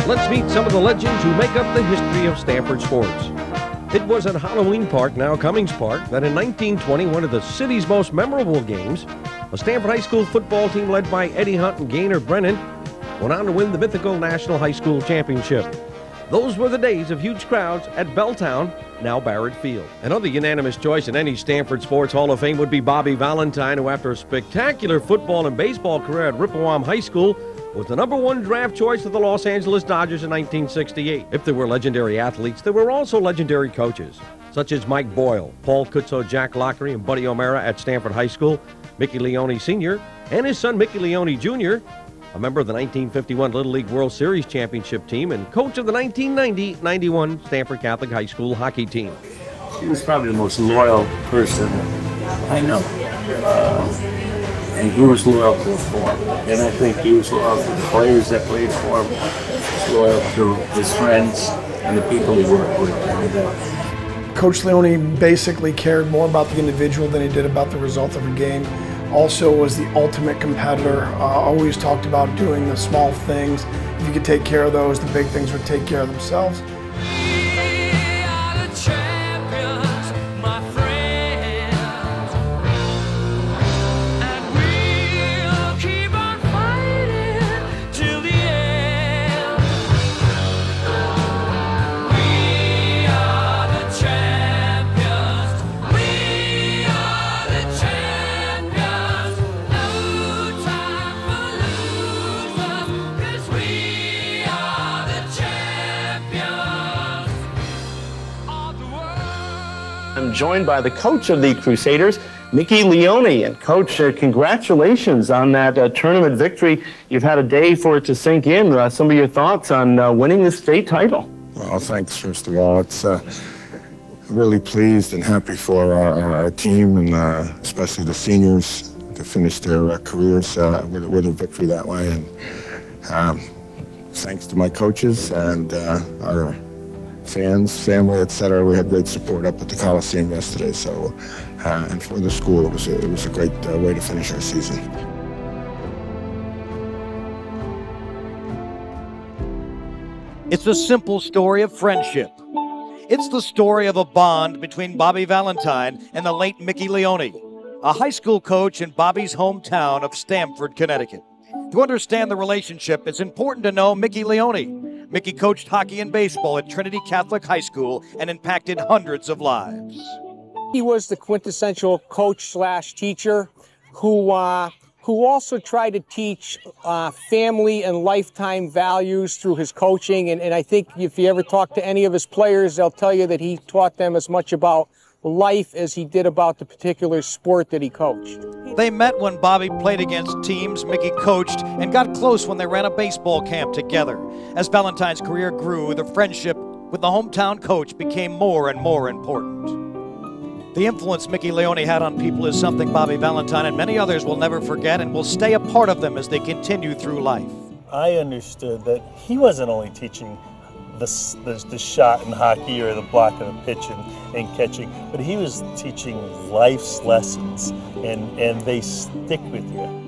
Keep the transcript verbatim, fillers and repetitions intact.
Let's meet some of the legends who make up the history of Stamford sports. It was at Halloween Park, now Cummings Park, that in nineteen twenty, one of the city's most memorable games, a Stamford High School football team led by Eddie Hunt and Gaynor Brennan went on to win the mythical National High School Championship. Those were the days of huge crowds at Belltown, now Barrett Field. Another unanimous choice in any Stamford Sports Hall of Fame would be Bobby Valentine, who after a spectacular football and baseball career at Rippewam High School was the number one draft choice of the Los Angeles Dodgers in nineteen sixty-eight. If there were legendary athletes, there were also legendary coaches, such as Mike Boyle, Paul Kutzo, Jack Lockery, and Buddy O'Mara at Stamford High School, Mickey Leone Senior, and his son Mickey Leone Junior, a member of the nineteen fifty-one Little League World Series championship team and coach of the nineteen ninety ninety-one Stamford Catholic High School hockey team. He was probably the most loyal person I know. Uh, and he was loyal to the form. And I think he was loyal to the players that played for him. He was loyal to his friends and the people he worked with every day. Coach Leone basically cared more about the individual than he did about the result of a game. Also was the ultimate competitor, uh, always talked about doing the small things. If you could take care of those, the big things would take care of themselves. I'm joined by the coach of the Crusaders, Mickey Leone. And Coach, uh, congratulations on that uh, tournament victory. You've had a day for it to sink in. Uh, some of your thoughts on uh, winning the state title? Well, thanks, first of all. It's uh, really pleased and happy for our, our team and uh, especially the seniors to finish their uh, careers uh, with, with a victory that way. And um, thanks to my coaches and uh, our fans, family, et cetera. We had great support up at the Coliseum yesterday. So, uh, and for the school, it was a, it was a great uh, way to finish our season. It's a simple story of friendship. It's the story of a bond between Bobby Valentine and the late Mickey Leone, a high school coach in Bobby's hometown of Stamford, Connecticut. To understand the relationship, it's important to know Mickey Leone. Mickey coached hockey and baseball at Trinity Catholic High School and impacted hundreds of lives. He was the quintessential coach slash teacher who uh, who also tried to teach uh, family and lifetime values through his coaching. And, and I think if you ever talk to any of his players, they'll tell you that he taught them as much about life as he did about the particular sport that he coached. They met when Bobby played against teams Mickey coached and got close when they ran a baseball camp together. As Valentine's career grew, the friendship with the hometown coach became more and more important. The influence Mickey Leone had on people is something Bobby Valentine and many others will never forget and will stay a part of them as they continue through life. I understood that he wasn't only teaching The, the, the shot in hockey or the block of a pitch and, and catching, but he was teaching life's lessons, and, and they stick with you.